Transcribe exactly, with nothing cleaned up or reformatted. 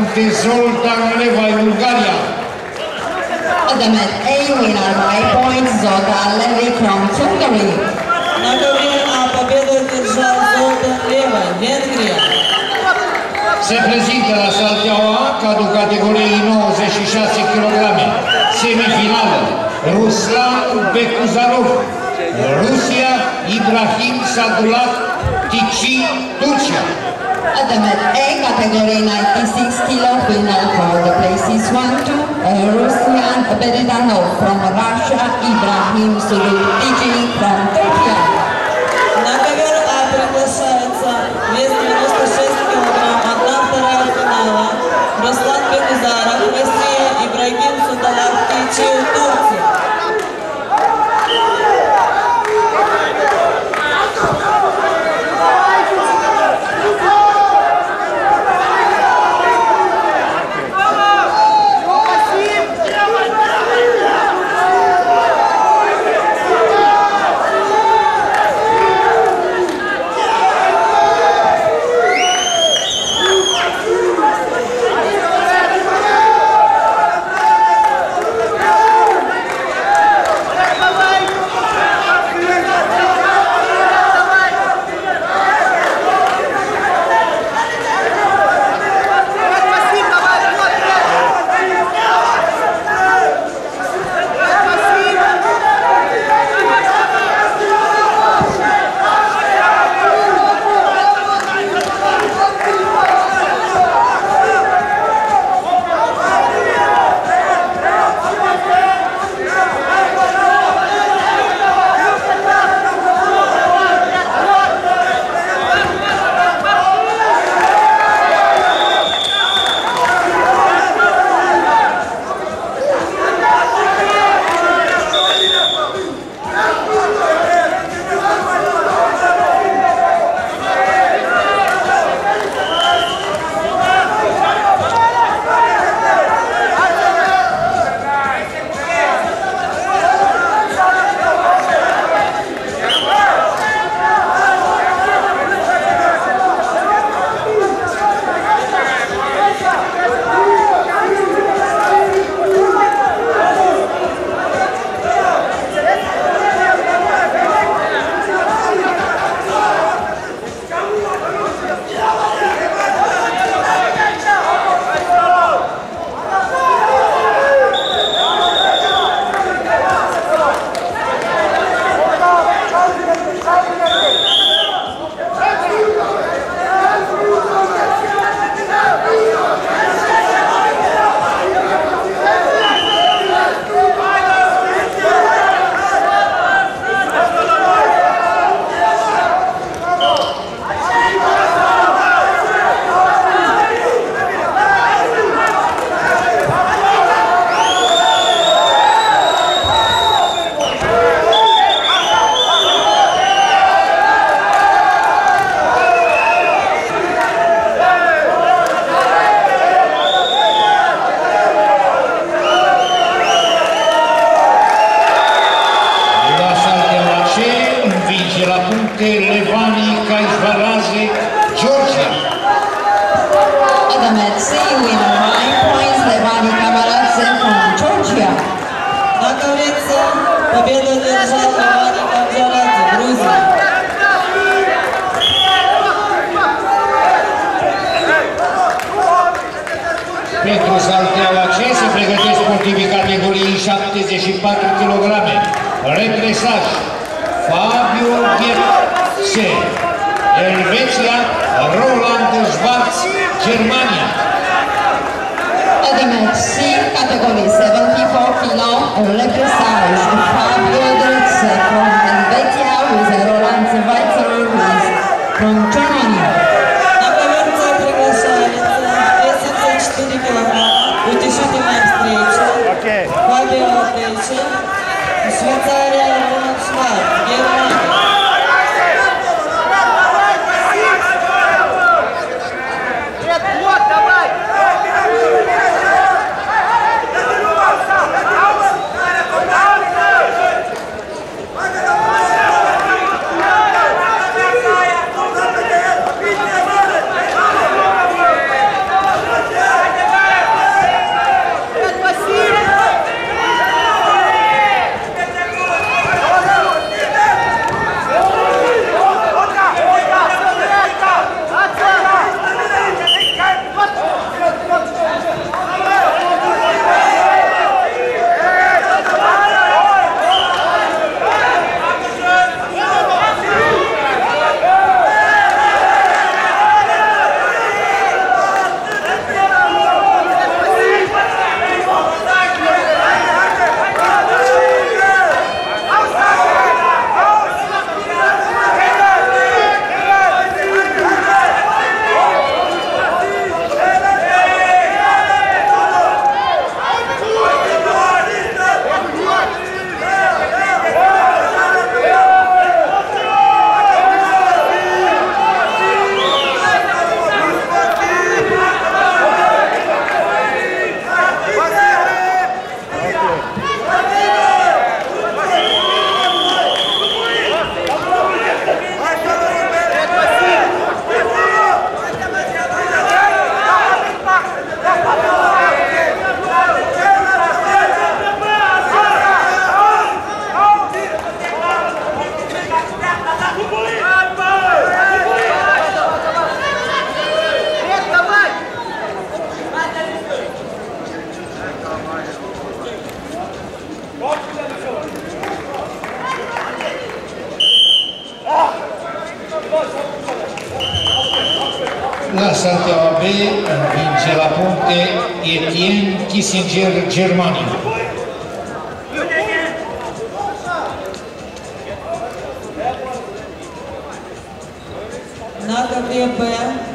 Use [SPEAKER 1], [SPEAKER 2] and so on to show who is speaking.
[SPEAKER 1] punte Zoltan Levaj, Bulgaria.
[SPEAKER 2] Ultimate A winner by points Zoltan Levaj from Hungary.
[SPEAKER 3] На ковре А победу одержал Золтан Левай, Венгрия.
[SPEAKER 1] Se prezintă la Salteaua A, cadrul categoriei nouăzeci și șase kilograme, semifinală, Ruslan Bekuzarov, Rusia, Ibrahim Sadulat, Tici, Turcia.
[SPEAKER 2] Ultimate A category ninety-six kilo final for the places one two, Ruslan Beridanov from Russia, Ibrahim Sadulat from Turkey.
[SPEAKER 3] На ковер А приглашается вес девяносто шесть килограмм, одна вторая финала. Руслан Бекузаров, Россия, Ибрагим Судалах, Тичи, Турция. Победу одержал Левани Камджарадзе, Грузия.
[SPEAKER 1] Pentru Salteaua C se pregătesc sportivii categoriei șaptezeci și patru kilograme. Represaj Fabio Gherse, Elveția, Roland Schwarz, Germania.
[SPEAKER 2] Ultimate C category seventy-four kilo, Represage Fabio Gherse from Helvetia with Roland Schwarzer from Germany.
[SPEAKER 3] На поверхности приглашается восемьдесят четыре килограмма, утешительная встреча. Фабио Герсе, Швейцария, Roland Schwarz, Германия.
[SPEAKER 4] Yeah.
[SPEAKER 1] La salteaua B învinge la puncte Etienne Kissinger, Germania.
[SPEAKER 3] На categoria B